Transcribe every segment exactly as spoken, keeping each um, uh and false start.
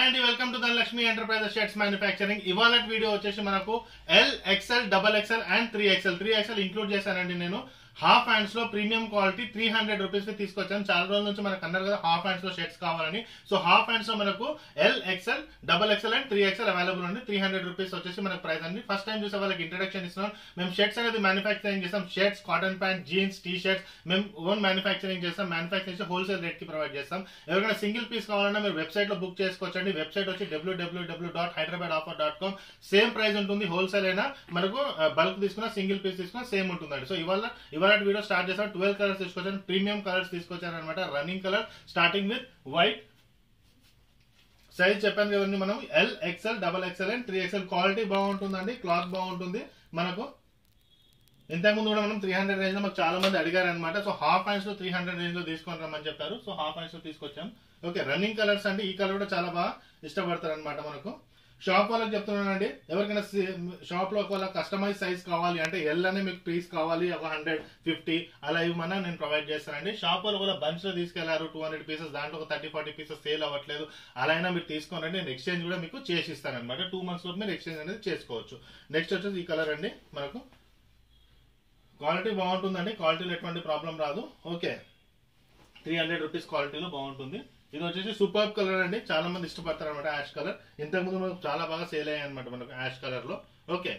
అండి welcome to Dhanalakshmi enterprises shirts manufacturing. ఇవాళ video వచ్చేసి మనకు L XL double XL and three XL three XL include చేశానండి. నేను హాఫ్ హ్యాండ్స్ లో premium quality three hundred rupees కి తీసుకొచ్చాను. చాలా రోజుల నుంచి మనకు అన్నారు కదా హాఫ్ హ్యాండ్స్ లో షర్ట్స్ కావాలని. సో హాఫ్ హ్యాండ్స్ లో మనకు L XL double XL and three XL available ఉంది. త్రీ హండ్రెడ్ రూపీస్ వచ్చేసి మనకు ప్రైస్ అండి. ఫస్ట్ టైం చూసే వాళ్ళకి ఇంట్రడక్షన్ ఇస్తున్నాం. మేము షర్ట్స్ అనేది మ్యానుఫ్యాక్చరింగ్ చేస్తాం. Shirts, cotton pant, jeans, T shirts మేము ఓన్ మ్యానుఫ్యాక్చరింగ్ చేస్తాం. మ్యానుఫ్యాక్చరింగ్ చేసి హోల్సేల్ రేట్ కి ప్రొవైడ్ చేస్తాం. ఎవరికైనా సింగిల్ పీస్ కావాలన్నా మీరు వెబ్సైట్ లో బుక్ చేసుకోవచ్చండి. వెబ్సైట్ వచ్చి W W W dot Hyderabad offer dot com. Same price ఉంటుంది. హోల్సేల్ అయినా మనకు బల్క్ తీసుకున్నా సింగిల్ పీస్ తీసుకున్నా సేమ్ ఉంటుందండి. సో ఇవాళ ఇవాళ వీడియో స్టార్ట్ చేస్తాం. ట్వెల్వ్ కలర్స్ తీసుకొచ్చాను. ప్రీమియం కలర్స్ తీసుకొచ్చాను అనమాట. Running colour starting with white. Size చెప్పాను కదండి మనం L XL double XL and three XL. Quality బాగుంటుందండి, క్లాత్ బాగుంటుంది. మనకు ఇంతకుముందు కూడా మనం త్రీ హండ్రెడ్ రేంజ్ లో మాకు చాలా మంది అడిగారు అనమాట. సో హాఫ్ హ్యాండ్స్ లో త్రీ హండ్రెడ్ రేంజ్ లో తీసుకొని రమ్మని చెప్పారు. సో హాఫ్ హ్యాండ్స్ లో తీసుకొచ్చాం. ఓకే, రన్నింగ్ కలర్స్ అండి. ఈ కలర్ కూడా చాలా బాగా ఇష్టపడతారు అనమాట. మనకు షాప్ వాళ్ళకి చెప్తున్నానండి, ఎవరికైనా షాప్ లో ఒకవేళ కస్టమైజ్ సైజ్ కావాలి అంటే ఎల్ అనే మీకు పీస్ కావాలి ఒక హండ్రెడ్ ఫిఫ్టీ అలా ఇవ్వమన్నా నేను ప్రొవైడ్ చేస్తానండి. షాప్ వాళ్ళు కూడా బంచ్ లో తీసుకెళ్లారు టూ హండ్రెడ్ పీసెస్, దాంట్లో ఒక థర్టీ ఫార్టీ పీసెస్ సేల్ అవ్వట్లేదు, అలా అయినా మీరు తీసుకోనండి. నేను ఎక్స్చేంజ్ కూడా మీకు చేసి ఇస్తాను అనమాట. టూ మంత్స్ లో మీరు ఎక్స్చేంజ్ అనేది చేసుకోవచ్చు. నెక్స్ట్ వచ్చేసి ఈ కలర్ అండి. మనకు క్వాలిటీ బాగుంటుందండి. క్వాలిటీలో ఎటువంటి ప్రాబ్లం రాదు. ఓకే, త్రీ హండ్రెడ్ రూపీస్ క్వాలిటీలో బాగుంటుంది. ఇది వచ్చేసి సూపర్ కలర్ అండి. చాలా మంది ఇష్టపడతారు అనమాట యాష్ కలర్. ఇంతకుముందు మనకు చాలా బాగా సేల్ అయ్యాయి అనమాట మనకు యాష్ కలర్ లో. ఓకే,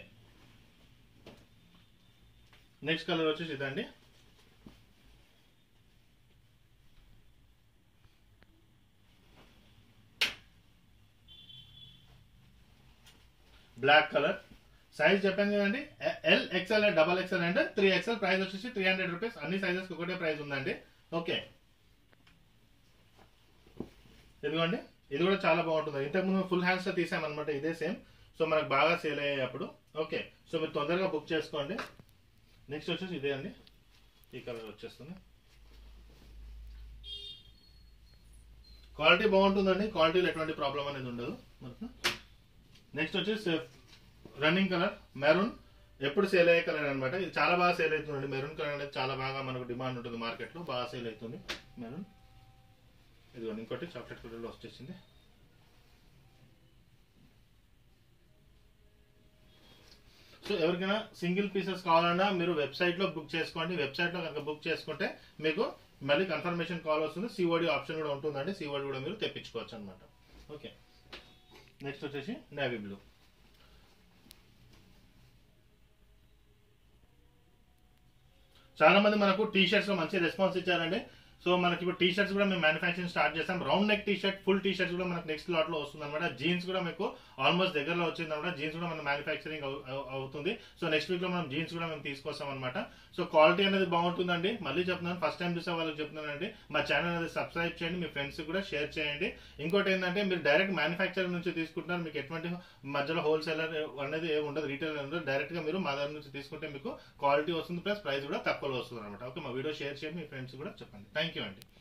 నెక్స్ట్ కలర్ వచ్చేసి ఇదండి. Black colour. సైజ్ చెప్పాను కదండి, L XL double XL and three XL. Price వచ్చేసి త్రీ హండ్రెడ్ రూపీస్. అన్ని సైజెస్ ఒకటే ప్రైస్ ఉందండి. ఓకే, ఇదిగోండి. ఇది కూడా చాలా బాగుంటుంది. ఇంతకుముందు ఫుల్ హ్యాండ్స్ లో తీసామన్నమాట. ఇదే సేమ్. సో మనకు బాగా సేల్ అయ్యాయి అప్పుడు. ఓకే, సో మీరు తొందరగా బుక్ చేసుకోండి. నెక్స్ట్ వచ్చేసి ఇదే అండి. ఈ కలర్ వచ్చేస్తుంది. క్వాలిటీ బాగుంటుందండి. క్వాలిటీలో ఎటువంటి ప్రాబ్లం అనేది ఉండదు మనకు. నెక్స్ట్ వచ్చేసి రన్నింగ్ కలర్ మెరూన్. ఎప్పుడు సేల్ అయ్యే కలర్ అనమాట. ఇది చాలా బాగా సేల్ అవుతుందండి. మెరూన్ కలర్ అనేది చాలా బాగా మనకు డిమాండ్ ఉంటుంది మార్కెట్ లో. బాగా సేల్ అవుతుంది మెరూన్. ఇదిగోండి ఇంకోటి చాక్లెట్ కలర్ లో వచ్చేసింది. సో ఎవరికైనా సింగిల్ పీసెస్ కావాలన్నా మీరు వెబ్సైట్ లో బుక్ చేసుకోండి. వెబ్సైట్ లో కనుక బుక్ చేసుకుంటే మీకు మళ్ళీ కన్ఫర్మేషన్ కాల్ వస్తుంది. సిఓడి ఆప్షన్ కూడా ఉంటుందండి. సిఓడి కూడా మీరు తెప్పించుకోవచ్చు అనమాట. ఓకే, నెక్స్ట్ వచ్చేసి నేవీ బ్లూ. చాలా మంది మనకు టీ షర్ట్స్ లో మంచి రెస్పాన్స్ ఇచ్చారండి. సో మనకి ఇప్పుడు టీ షర్ట్స్ కూడా మేము మ్యానుఫ్యాక్చరింగ్ స్టార్ట్ చేస్తాం. Round neck T shirt, full T shirts కూడా మనకు నెక్స్ట్ లాట్ లో వస్తుంది అనమాట. జీన్స్ కూడా మీకు ఆల్మోస్ట్ దగ్గరలో వచ్చింది అనమాట. జీన్స్ కూడా మన మ్యానుఫ్యాక్చరింగ్ అవుతుంది. సో నెక్స్ట్ వీక్ లో మనం జీన్స్ కూడా మేము తీసుకొస్తాం అనమాట. సో క్వాలిటీ అనేది బాగుంటుందండి. మళ్ళీ చెప్తున్నాను, ఫస్ట్ టైం చూసే వాళ్ళకి చెప్తున్నానండి, మా ఛానల్ అనేది సబ్స్క్రైబ్ చేయండి, మీ ఫ్రెండ్స్ కూడా షేర్ చేయండి. ఇంకోటి ఏంటంటే మీరు డైరెక్ట్ మ్యానుఫ్యాక్చరింగ్ నుంచి తీసుకుంటున్నారు. మీకు ఎటువంటి మధ్యలో హోల్సేలర్ అనేది ఏమి ఉండదు, రీటైలర్ ఉండదు. డైరెక్ట్ గా మీరు మా దగ్గర నుంచి తీసుకుంటే మీకు క్వాలిటీ వస్తుంది, ప్లస్ ప్రైస్ కూడా తక్కువలో వస్తుంది అనమాట. ఓకే, మా వీడియో షేర్ చేయండి, మీ ఫ్రెండ్స్ కూడా చెప్పండి. థ్యాంక్ యూ అండి.